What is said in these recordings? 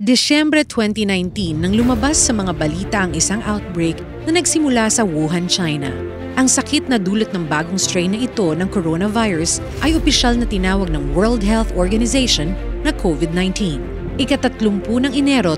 Disyembre 2019 nang lumabas sa mga balita ang isang outbreak na nagsimula sa Wuhan, China. Ang sakit na dulot ng bagong strain na ito ng coronavirus ay opisyal na tinawag ng World Health Organization na COVID-19. Ika-30 ng Enero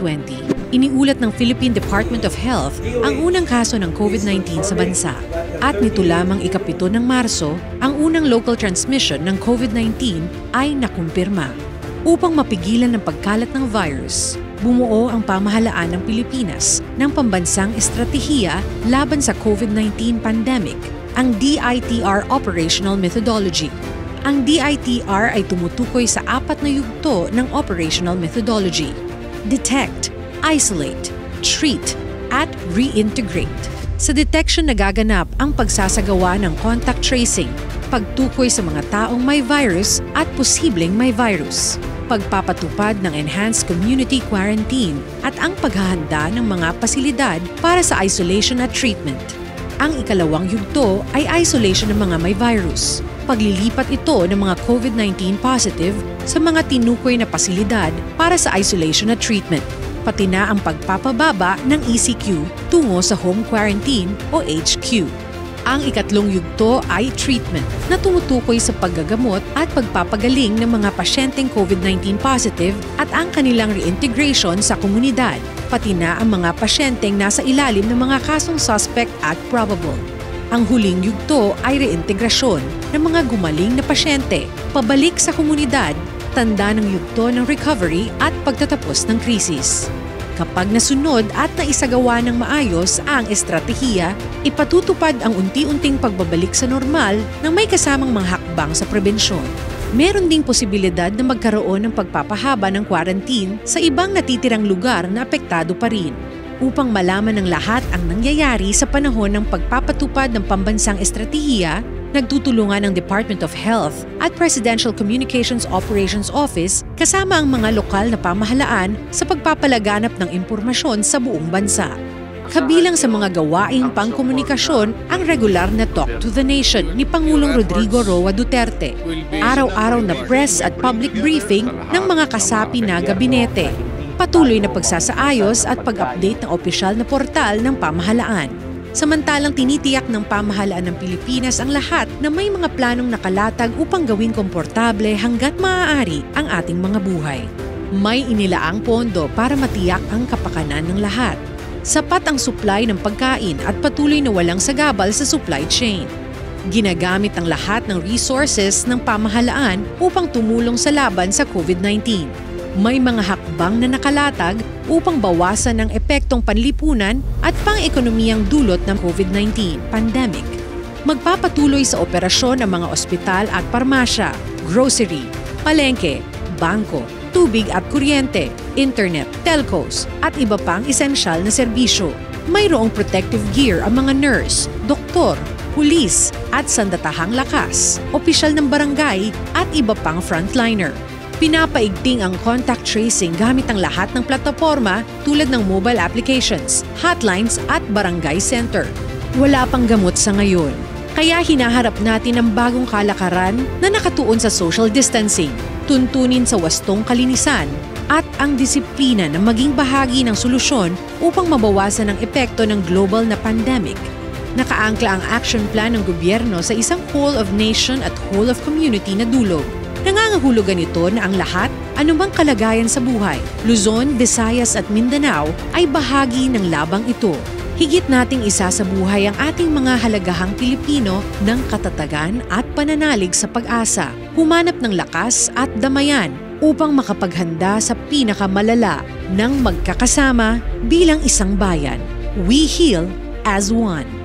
2020, iniulat ng Philippine Department of Health ang unang kaso ng COVID-19 sa bansa. At nito lamang ika-7 ng Marso, ang unang local transmission ng COVID-19 ay nakumpirma. Upang mapigilan ang pagkalat ng virus, bumuo ang pamahalaan ng Pilipinas ng pambansang estratehiya laban sa COVID-19 pandemic, ang DITR Operational Methodology. Ang DITR ay tumutukoy sa 4 na yugto ng operational methodology: detect, isolate, treat, at reintegrate. Sa detection nagaganap ang pagsasagawa ng contact tracing, pagtukoy sa mga taong may virus at posibleng may virus, pagpapatupad ng enhanced community quarantine at ang paghahanda ng mga pasilidad para sa isolation at treatment. Ang ikalawang yugto ay isolation ng mga may virus, paglilipat ito ng mga COVID-19 positive sa mga tinukoy na pasilidad para sa isolation at treatment, pati na ang pagpapababa ng ECQ tungo sa home quarantine o HQ. Ang ikatlong yugto ay treatment na tumutukoy sa paggagamot at pagpapagaling ng mga pasyenteng COVID-19 positive at ang kanilang reintegration sa komunidad, pati na ang mga pasyenteng nasa ilalim ng mga kasong suspect at probable. Ang huling yugto ay reintegrasyon ng mga gumaling na pasyente, pabalik sa komunidad, tanda ng yugto ng recovery at pagtatapos ng krisis. Kapag nasunod at naisagawa ng maayos ang estratehiya, ipatutupad ang unti-unting pagbabalik sa normal nang may kasamang mga hakbang sa prebensyon. Meron ding posibilidad na magkaroon ng pagpapahaba ng quarantine sa ibang natitirang lugar na apektado pa rin. Upang malaman ng lahat ang nangyayari sa panahon ng pagpapatupad ng pambansang estratehiya, nagtutulungan ng Department of Health at Presidential Communications Operations Office kasama ang mga lokal na pamahalaan sa pagpapalaganap ng impormasyon sa buong bansa. Kabilang sa mga gawaing pangkomunikasyon ang regular na Talk to the Nation ni Pangulong Rodrigo Roa Duterte, araw-araw na press at public briefing ng mga kasapi na gabinete, patuloy na pagsasaayos at pag-update ng opisyal na portal ng pamahalaan. Samantalang tinitiyak ng pamahalaan ng Pilipinas ang lahat na may mga planong nakalatag upang gawing komportable hanggat maaari ang ating mga buhay. May inilaang pondo para matiyak ang kapakanan ng lahat. Sapat ang supply ng pagkain at patuloy na walang sagabal sa supply chain. Ginagamit ang lahat ng resources ng pamahalaan upang tumulong sa laban sa COVID-19. May mga hakbang na nakalatag upang bawasan ang epektong panlipunan at pang-ekonomiyang dulot ng COVID-19 pandemic. Magpapatuloy sa operasyon ang mga ospital at parmasya, grocery, palengke, bangko, tubig at kuryente, internet, telcos, at iba pang esensyal na serbisyo. Mayroong protective gear ang mga nurse, doktor, pulis, at sandatahang lakas, opisyal ng barangay at iba pang frontliner. Pinapaigting ang contact tracing gamit ang lahat ng plataporma tulad ng mobile applications, hotlines at barangay center. Wala pang gamot sa ngayon, kaya hinaharap natin ang bagong kalakaran na nakatuon sa social distancing, tuntunin sa wastong kalinisan, at ang disiplina na maging bahagi ng solusyon upang mabawasan ang epekto ng global na pandemic. Nakaangkla ang action plan ng gobyerno sa isang whole of nation at whole of community na dulog. Nangangahulugan ito na ang lahat, anumang kalagayan sa buhay, Luzon, Visayas at Mindanao ay bahagi ng labang ito. Higit nating isa sa buhay ang ating mga halagahang Pilipino ng katatagan at pananalig sa pag-asa, humanap ng lakas at damayan upang makapaghanda sa pinakamalala ng magkakasama bilang isang bayan. We heal as one.